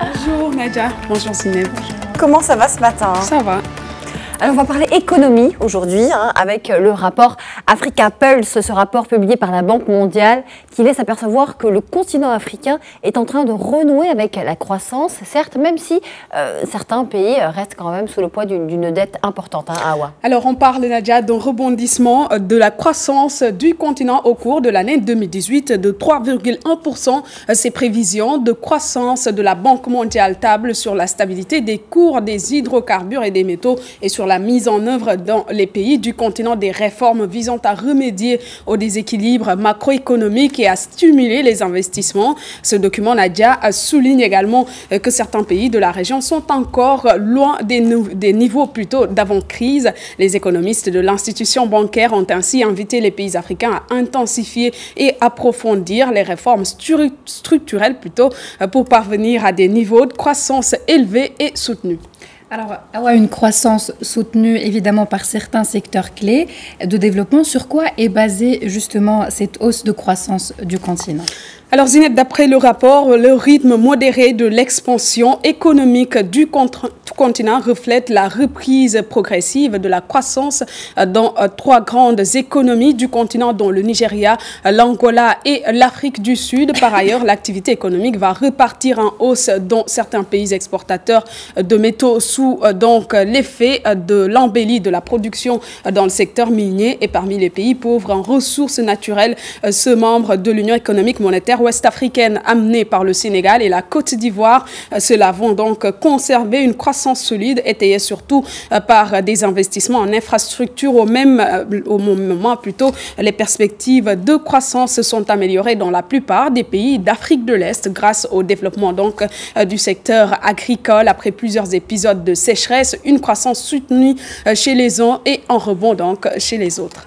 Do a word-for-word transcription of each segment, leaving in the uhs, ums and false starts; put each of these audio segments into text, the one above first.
Bonjour Nadia. Bonjour Zineb. Comment ça va ce matin? Ça va. Alors on va parler économie aujourd'hui hein, avec le rapport Africa Pulse, ce rapport publié par la Banque mondiale qui laisse apercevoir que le continent africain est en train de renouer avec la croissance, certes, même si euh, certains pays restent quand même sous le poids d'une dette importante. Hein, Awa. Alors on parle Nadia d'un rebondissement de la croissance du continent au cours de l'année deux mille dix-huit de trois virgule un pour cent. Ces prévisions de croissance de la Banque mondiale tablent sur la stabilité des cours des hydrocarbures et des métaux et sur la la mise en œuvre dans les pays du continent des réformes visant à remédier au déséquilibre macroéconomique et à stimuler les investissements. Ce document, Nadia, souligne également que certains pays de la région sont encore loin des, des niveaux plutôt d'avant-crise. Les économistes de l'institution bancaire ont ainsi invité les pays africains à intensifier et approfondir les réformes structurelles plutôt pour parvenir à des niveaux de croissance élevés et soutenus. Alors, avoir une croissance soutenue évidemment par certains secteurs clés de développement, sur quoi est basée justement cette hausse de croissance du continent ? Alors Zineb, d'après le rapport, le rythme modéré de l'expansion économique du continent reflète la reprise progressive de la croissance dans trois grandes économies du continent, dont le Nigeria, l'Angola et l'Afrique du Sud. Par ailleurs, l'activité économique va repartir en hausse dans certains pays exportateurs de métaux sous donc l'effet de l'embellie de la production dans le secteur minier. Et parmi les pays pauvres en ressources naturelles, ceux membres de l'Union économique monétaire ouest-africaine amenée par le Sénégal et la Côte d'Ivoire. Ceux-là vont donc conserver une croissance solide, étayée surtout par des investissements en infrastructures. Au même au moment, plutôt, les perspectives de croissance se sont améliorées dans la plupart des pays d'Afrique de l'Est grâce au développement donc du secteur agricole. Après plusieurs épisodes de sécheresse, une croissance soutenue chez les uns et en rebond donc chez les autres.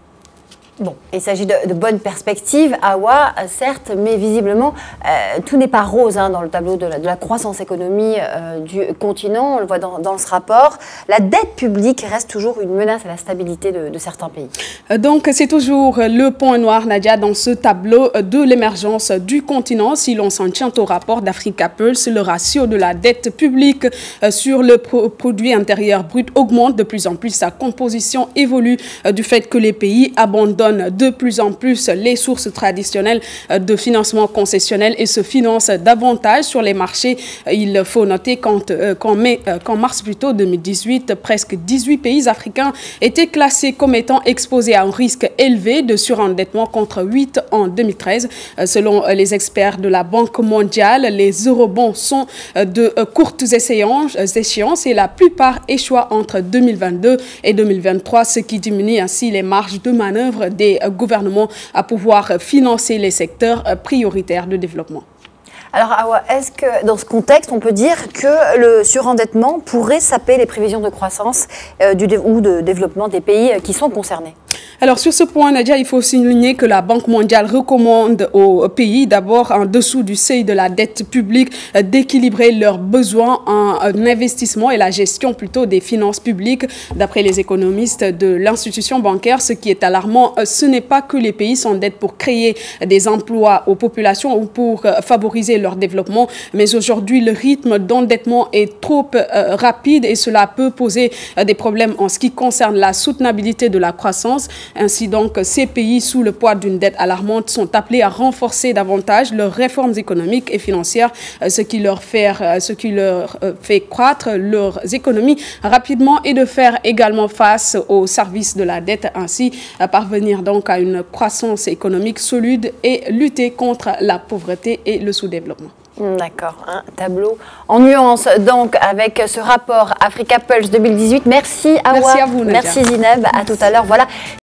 Bon, il s'agit de, de bonnes perspectives, Awa, certes, mais visiblement, euh, tout n'est pas rose hein, dans le tableau de la, de la croissance économique euh, du continent. On le voit dans, dans ce rapport. La dette publique reste toujours une menace à la stabilité de, de certains pays. Donc, c'est toujours le point noir, Nadia, dans ce tableau de l'émergence du continent. Si l'on s'en tient au rapport d'Africa Pulse, le ratio de la dette publique euh, sur le pro produit intérieur brut augmente de plus en plus. Sa composition évolue euh, du fait que les pays abandonnent de plus en plus les sources traditionnelles de financement concessionnel et se financent davantage sur les marchés. Il faut noter qu'en mai, qu'en mars plutôt deux mille dix-huit, presque dix-huit pays africains étaient classés comme étant exposés à un risque élevé de surendettement contre huit en deux mille treize. Selon les experts de la Banque mondiale, les eurobonds sont de courtes échéances et la plupart échouent entre deux mille vingt-deux et deux mille vingt-trois, ce qui diminue ainsi les marges de manœuvre des gouvernements à pouvoir financer les secteurs prioritaires de développement. Alors, Awa, est-ce que dans ce contexte, on peut dire que le surendettement pourrait saper les prévisions de croissance euh, du ou de développement des pays qui sont concernés? Alors, sur ce point, Nadia, il faut souligner que la Banque mondiale recommande aux pays, d'abord en dessous du seuil de la dette publique, d'équilibrer leurs besoins en investissement et la gestion plutôt des finances publiques. D'après les économistes de l'institution bancaire, ce qui est alarmant, ce n'est pas que les pays s'endettent pour créer des emplois aux populations ou pour favoriser leur développement, mais aujourd'hui, le rythme d'endettement est trop euh, rapide et cela peut poser euh, des problèmes en ce qui concerne la soutenabilité de la croissance. Ainsi donc, ces pays sous le poids d'une dette alarmante sont appelés à renforcer davantage leurs réformes économiques et financières, euh, ce qui leur fait, euh, ce qui leur euh, fait croître leurs économies rapidement et de faire également face aux services de la dette, ainsi à parvenir donc à une croissance économique solide et lutter contre la pauvreté et le sous-développement. D'accord, un tableau en nuance donc avec ce rapport Africa Pulse deux mille dix-huit. Merci Awa. Merci à vous, Nadia. Merci Zineb, à tout à l'heure. Voilà.